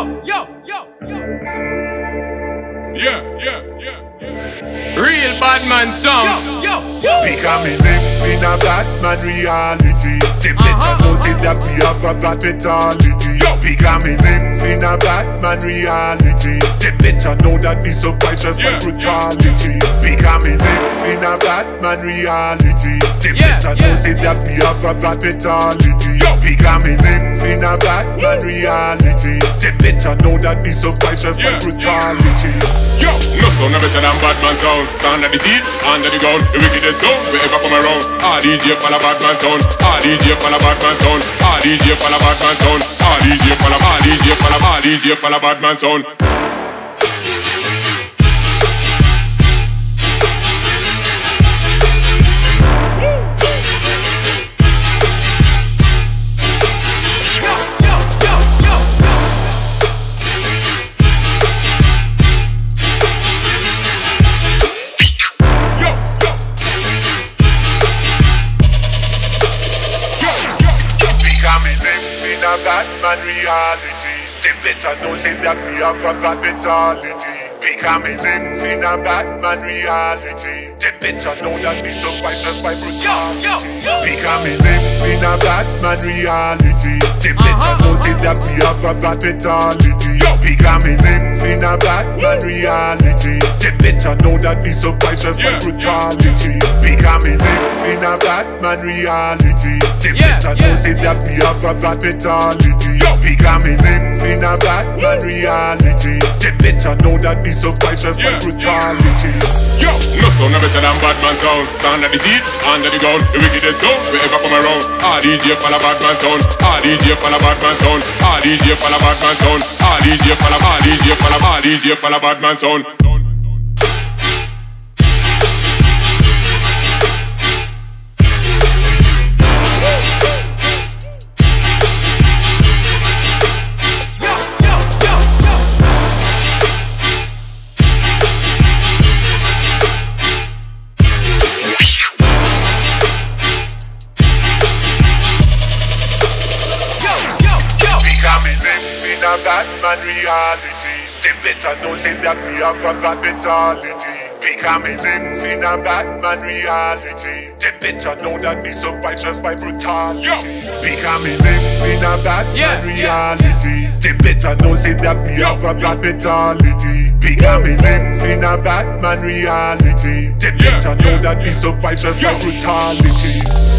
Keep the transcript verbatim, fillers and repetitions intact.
yo, yo, yo, yo. Yeah, yeah, yeah, yeah. Real bad man song. Yo, yo, yo. Because me live in a Batman reality. They better know say that we have a bad mentality. Because me live in a Batman reality. They better know that we survive just by brutality. Because me live in a Batman reality. They better know say that we have a bad mentality. Because me live in a Batman reality. They better know that we survive just by brutality. Yo, no sound better than Batman sound. Under the seat, under the ground, the wickedest sound we ever come around. Ah, D J for the Batman sound. Ah, D J for the Batman sound. Ah, D J for the Batman sound. Ah, D J for the Ah, D J for the Ah, D J for the Batman sound. Batman reality. They better know say that we have a bad mentality. Because me live in a Batman reality. They better know that we survive just by brutality. Because me live in a Batman reality. They better know say that we have a bad mentality. Because me live in a Batman reality. They better know that we survive just by brutality. Because me live in a Batman reality. They better know say that we have a bad mentality. Because me live in a Batman reality. They better know that we survive just by brutality. Yo, no sound better than Batman sound. Under the seat, under the ground, the wickedest sound we ever come around. Ah, D J for the Batman sound. Ah, D J for the Batman sound. Ah, D J for the Batman sound. Ah, D J for the Ah, D J for the Ah, D J for the Batman sound. Batman reality. They better know say that we have a bad mentality. Because me live in a Batman reality. They better know that we survive just by brutality. Because me live in a Batman reality. They better know say that we have a bad mentality. Because me live in a Batman reality. They better know that we survive just by brutality.